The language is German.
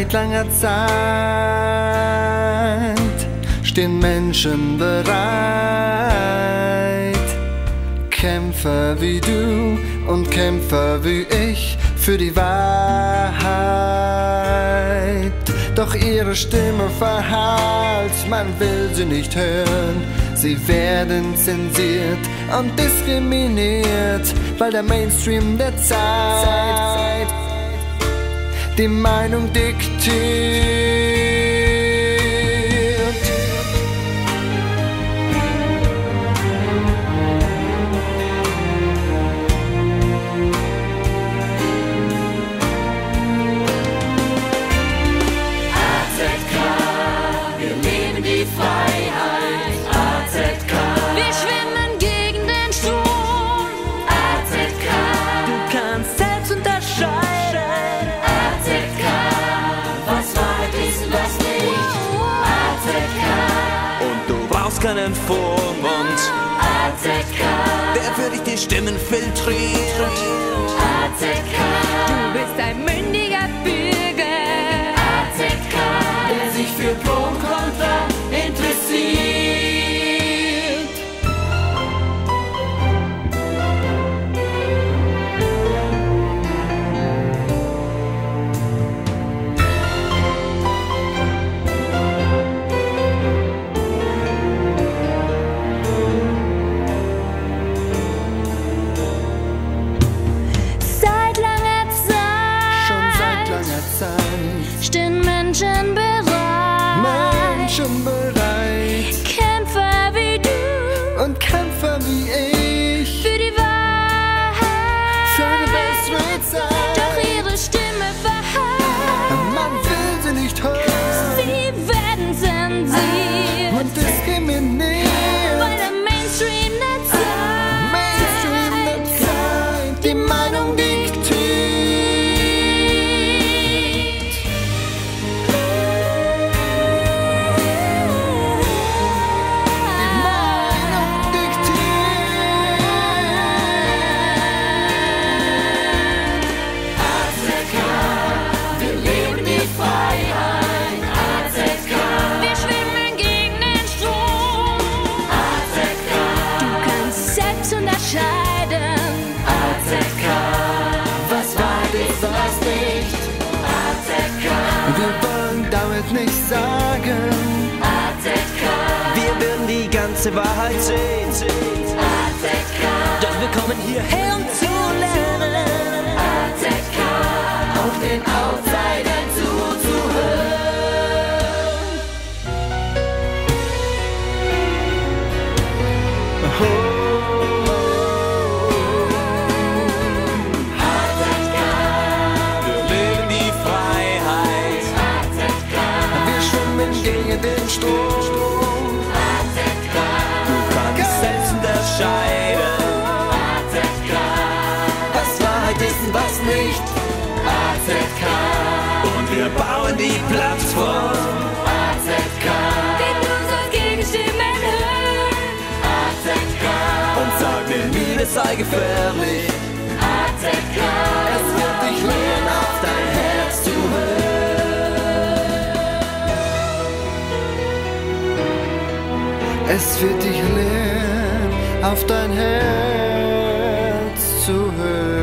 Seit langer Zeit stehen Menschen bereit, Kämpfer wie du und Kämpfer wie ich für die Wahrheit. Doch ihre Stimme verhallt, man will sie nicht hören. Sie werden zensiert und diskriminiert, weil der Mainstream der Zeit die Meinung diktiert. AZK, wir leben die Freiheit. AZK, wir schwimmen gegen den Strom. AZK, du kannst selbst unterscheiden. AZK, was Wahrheit ist und was nicht. AZK, Und du brauchst keinen Vormund, AZK, der für dich die Stimmen filtriert. AZK, du bist ein mündiger Bürger. AZK, der sich für Pro und Contra interessiert. Seit langer Zeit, Schon seit langer Zeit stehen Menschen bereit. Menschen bereit Kämpfer wie du und Kämpfer wie ich für die Wahrheit. für eine bessere Zeit. Doch ihre Stimme verhallt. Man will sie nicht hören Sie werden zensiert, und diskriminiert. weil der Mainstream der Mainstream der Zeit die Meinung diktiert. Die Meinung diktiert. AZK, wir leben die Freiheit. AZK, wir schwimmen gegen den Strom. AZK, du kannst selbst unterscheiden. AZK, was Wahrheit ist und was nicht. AZK, Wir wollen damit nicht sagen, AZK, Wir würden die ganze Wahrheit sehen. AZK, Doch wir kommen hierher, um zu lernen. AZK, auf den Outsidern zuzuhören. AZK, Wir leben die Freiheit. AZK, wir schwimmen gegen den Strom. AZK, Du kannst selbst unterscheiden, AZK, Was Wahrheit ist und was nicht. AZK, und wir bauen die Plattform. AZK, denn du sollst gegen Stimmen hören. AZK, Und sag mir nie, es sei gefährlich. AZK, Es wird dich lehren, auf dein Herz zu hören. Es wird dich lehren, auf dein Herz zu hören.